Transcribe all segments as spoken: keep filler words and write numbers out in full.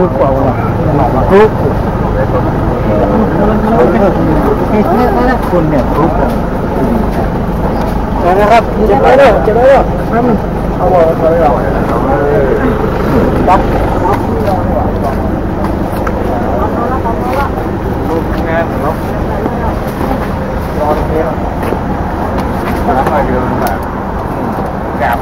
ทุกข์กว่าทุกข์คุณเนี่ยทุกข์นะครับจะไปเลยจะไปเลยเอาไว้เอาไว้ปั๊บงานเนาะรอตรงนี้แล้วก็เดินมาแกบ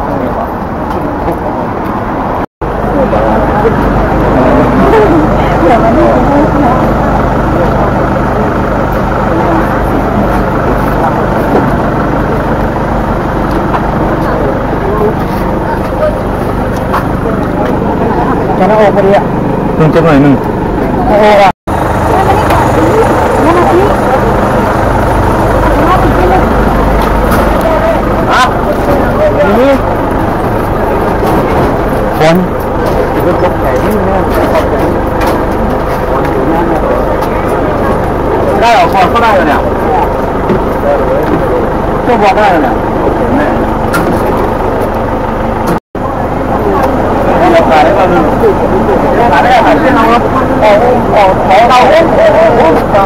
จะน่าอกพอดีอ่ะตึงจะหน่อยหนึ่งโอ้อ่ะนี่คนจะเป็นคนไหนนี่เนี่ยได้หรอคอนก็ได้เลยเนี่ยก็บอกได้เลยเนี่ยเราขายได้ก็มีขายได้ขายได้เราโอ้โหโอ้โหเราโอ้โหโอ้โหเรา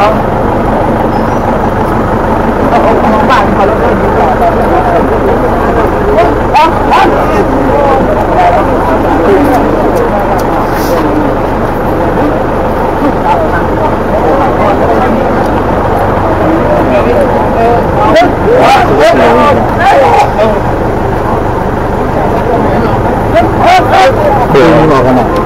เราของบ้านเขาแล้วก็ดีกว่าอ๋ออ๋อคือบอกกันนะ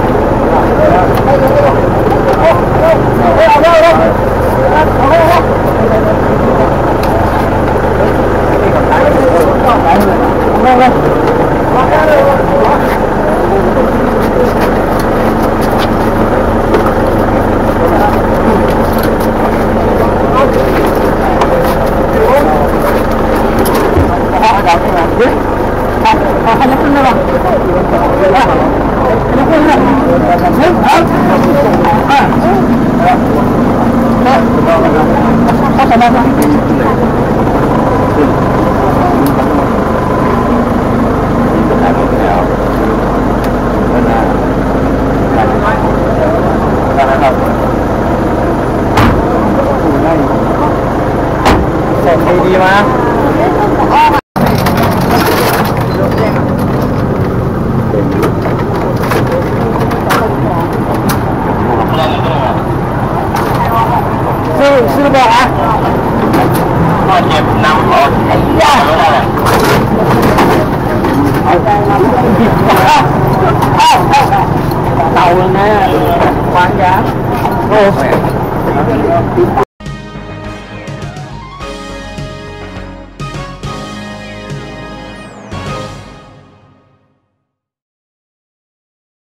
ดีมาซื้อซื้อบอกอ่ะก็เจ็บน้ำร้อนย่าเต่าเลยนะวางยาโอ้